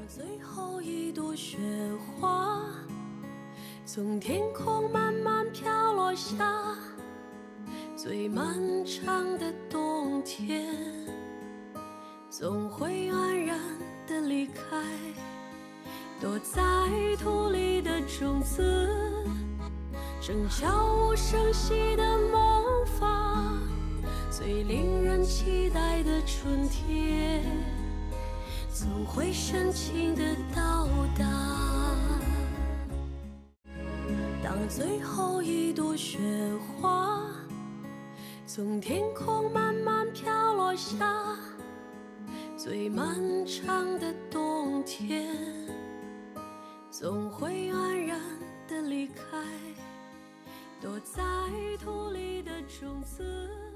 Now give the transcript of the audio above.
最后一朵雪花从天空慢慢飘落下，最漫长的冬天总会安然地离开，躲在土里的种子正悄无声息地萌发，最令人期待的春天总会深情地到达。当最后一朵雪花从天空慢慢飘落下，最漫长的冬天总会安然地离开，躲在土里的种子